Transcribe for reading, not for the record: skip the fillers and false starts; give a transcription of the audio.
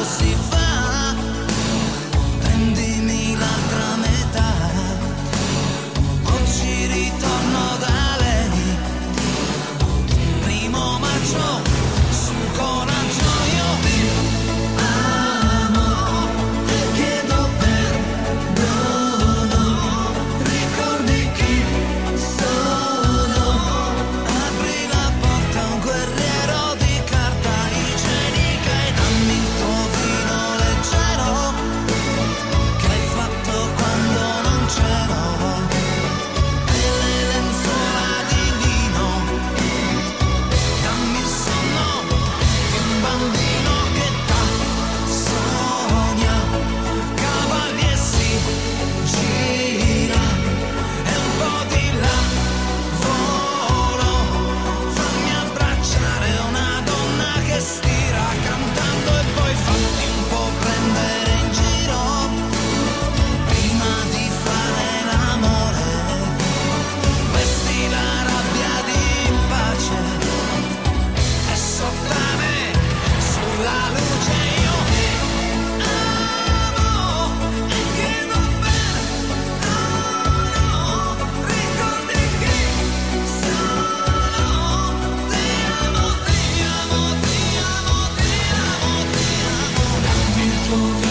si fa, prendimi l'altra metà, oggi ritorno da lei, primo maggio, su coraggio io vi amo e chiedo perdono, ricordi chi sono, apri la porta a un guerriero di carta igienica e dammi il tuo vino leggero che hai fatto quando non c'ero e le lenzuola di lino, dammi il sonno di un bambino che t'ha sogna, cavalli e si gira e un po' di lavoro, fammi abbracciare una donna che stira cantando e poi fatti un po' prendere in giro prima di fare l'amore, vesti la rabbia di pace e sottane sulla luce io amo e chiedo perdono, ricordi chi sono, ti amo, ti amo, ti amo, ti amo, ti amo, dammi il tuo